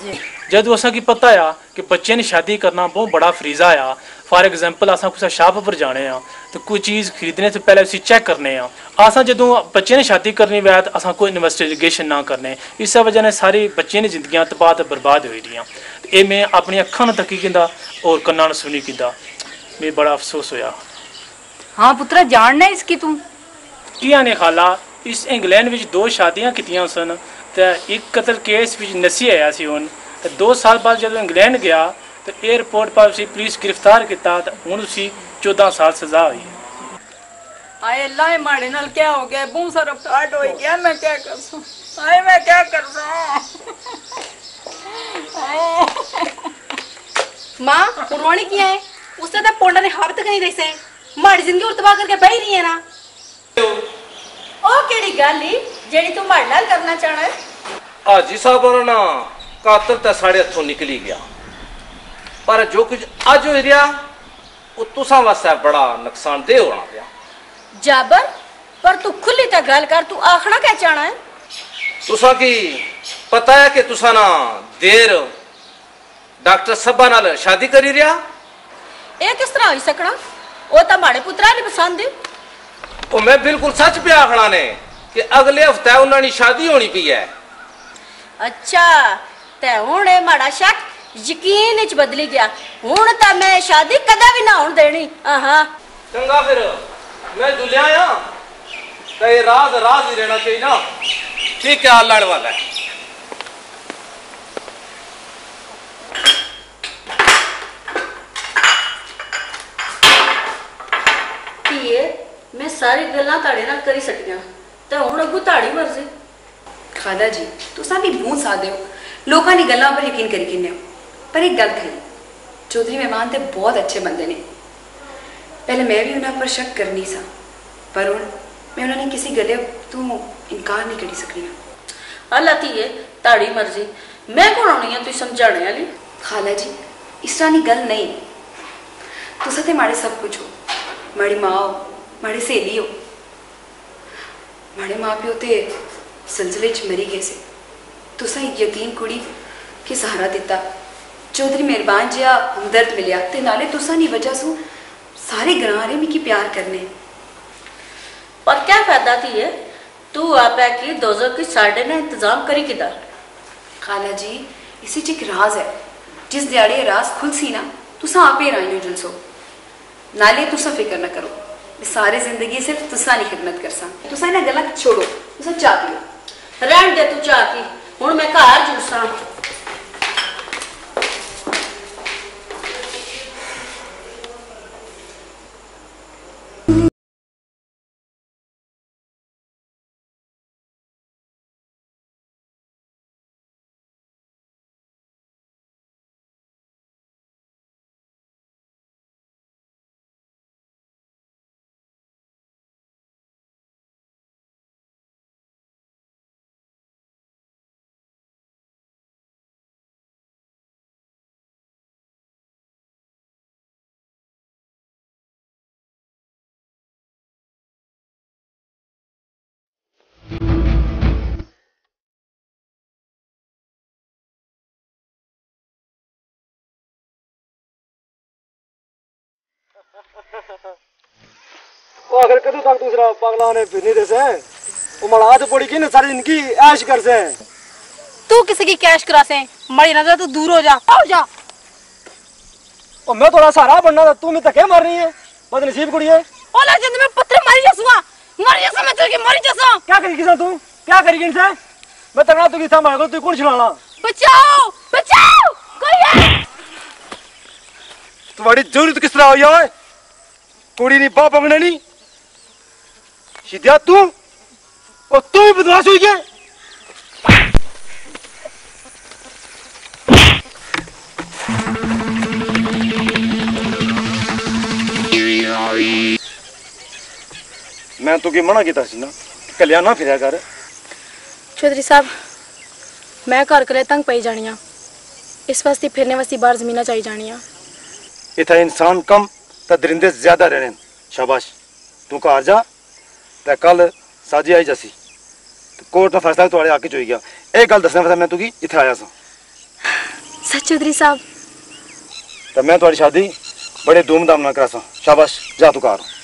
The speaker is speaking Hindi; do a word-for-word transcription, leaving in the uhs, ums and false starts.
जदों असा की पता आ कि बच्चे ने शादी करना बहुत बड़ा फरीजा आ। फॉर एग्जाम्पल असा कुछ शॉप पर जाने आ तो कोई चीज़ खरीदने से पहले उसे चेक करने आ। असा जो बच्चे ने शादी करनी वै तो असा कोई इन्वेस्टिगेशन ना करने, इस वजह ने सारी बच्चे ने जिंदगियां तबाह तो बर्बाद हो रही। ये मैं अपनी अखा तकी किंदा और कन्ना सुनी किंदा, मैं बड़ा अफसोस होया। हाँ पुत्रा जानना इसकी तू किया ने खाला इस इंग्लैंड में दो शादियां कीतियां सन तो एक कतल केस में नसी आया सी हुन। तो दो साल बाद जब इंग्लैंड गया तो एयरपोर्ट पर उसी पुलिस गिरफ्तार किया तो हुन उसी चौदह साल सजा हुई। आए अल्लाह माड़े नाल क्या हो गया, बहुत सारा फ्रॉड हो गया, मैं क्या कर सकूं, आए मैं क्या कर सकूं। मां रोनी किया है उससे तो पोंडा ने हाथ तक नहीं दे से माड़ी जिंदगी उतबा करके बही रही है ना। ओ केड़ी गल ही जेड़ी तू माड़े नाल करना चाहना है। हाजी साहब और ना कातर तो साढ़े हथों निकली गया, पर जो कुछ अज हो रहा वो तुसा वास्ते बड़ा नुकसानदेह होना पिया। जाबर पर तू खुली तो गल कर, तू आखना क्या चाहना है। तुसा की पता है कि तुसा ना देर डॉक्टर सब्बा नाल शादी करी रहा। ये किस तरह हो सकना, वो तो माड़े पुत्रा ने पसंद है। ओ मैं बिल्कुल सच पे आखना ने कि अगले हफ्ते उन्होंने शादी होनी पई है। अच्छा ते हुण ये माड़ा शक यकीन च बदली गया, हुण तो मैं शादी कदा भी ना होने देनी। आहा चंगा फिर मैं दुलिया आ तो ये राज राज ही रहना चाहिए ना। ठीक है हाल लड़ वाला है। मैं सारी गल्लां ताड़े नाल करी सकदियां ते हुण अगू ताड़ी मर्जी। खाला जी तुसा भी बहुत सादे हो, लोगों की गल्लां पर यकीन करी किन्ने हो। पर एक गल खरी चौधरी मेहमान ते बहुत अच्छे बंदे ने। पहले मैं भी उन्हां पर शक करनी सा, पर हुण मैं उन्होंने किसी गले तू इनकार नहीं करी सकनी। अल्लाह धीए ताड़ी मर्जी, मैं कौन आनी है तू समझाने वाली। खाला जी इस तरह की गल नहीं, तुसा ते माड़े सब कुछ हो, माड़ी माँ हो, माड़ी सहेली हो, माड़े माँ प्यो ते सिलसिले च मरी गए से, तुसा एक यतीम कुड़ी के सहारा दिता। चौधरी मेहरबान जिहा हमदर्द मिलिया ते नाले तुसा नी वजह सु सारे ग्रां मिकी प्यार करने। पर क्या फायदा थी है, तू आप की दोजो की साढ़े ने इंतजाम करी किधर। खाला जी इसी च एक राज है, जिस दिहाड़े राज खुल सी ना तुसा आपे राई हो जुलसो। नाले तुसा फिक्र ना करो, सारी जिंदगी सिर्फ तुसा नी खिदमत कर सा। तुसा इन्हां गल्लां छोड़ो, तुसा चाह पियो। रहन दे तू चाह की, हुण मैं घर जुलसा। वो अगर कदू तक दूसरा पागला ने फिरनी दे से वो मलाज पड़ी की न सारी जिंदगी ऐश कर से। तू किसी की कैश करा से मरी नजर, तू दूर हो जा, हो जा। ओ मैं थोड़ा सहारा बनना था, तू मैं धक्के मार रही है, बदनसीब कुड़ी है। ओला जिंद में पत्थर मारी जसुआ, मारी जसा मैं तेरी मारी जसा। क्या करी किसा तू, क्या करी किनसे? मैं तगड़ा तू किसा मार को तू कौन छलाना? बचाओ बचाओ कोई है। तुम्हारी जरूरत किस तरह हो यार? कुड़ी नहीं बाप अंगने नहीं सीधा तू और तू भी बदमाश हुई है। मैं तो की मना किया सी ना कलिया ना फिर कर। चौधरी साहब मैं घर कले तंग पई जानी, इस वास्ते फिरने वास्ते बाहर जमीना चाहिए जानी। इतना इंसान कम तो दरिंदे ज्यादा रहने। शाबाश तू घर जा, तो कल साजी आई जासी तो कोर्ट ने फैसला थोड़े आके चोई गया। एक गल दसने मैं तुकी इत्थे आया सा। सच चौधरी साहब। तो मैं तुम्हारी शादी बड़े धूमधाम ना करा सा। शाबाश, जा तू घर।